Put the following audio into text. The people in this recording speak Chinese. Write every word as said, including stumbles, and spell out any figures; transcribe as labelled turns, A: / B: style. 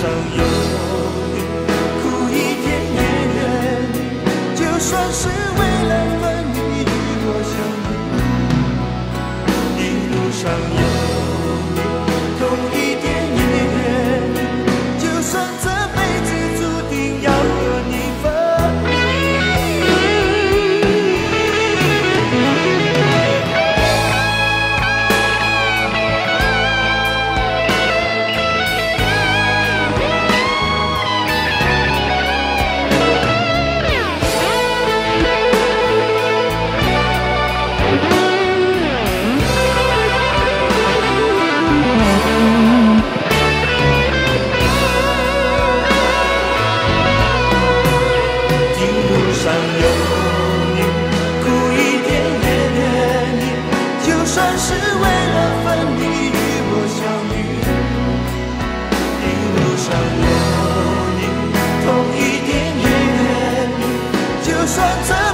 A: 上有你，苦一点也愿意，就算是为了分离与我相遇。一路上有你，痛一点也愿意，就算这辈子注定要和你分离。上有你，苦一点也愿意，就算是为了分离与我相遇。一路上有你，痛一点也愿意，就算这